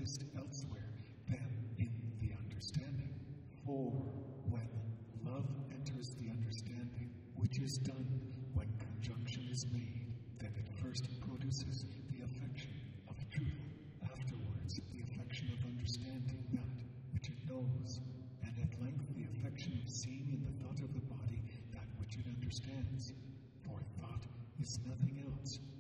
exist elsewhere than in the understanding. For when love enters the understanding, which is done when conjunction is made, then it first produces the affection of truth, afterwards the affection of understanding that which it knows, and at length the affection of seeing in the thought of the body that which it understands. For thought is nothing else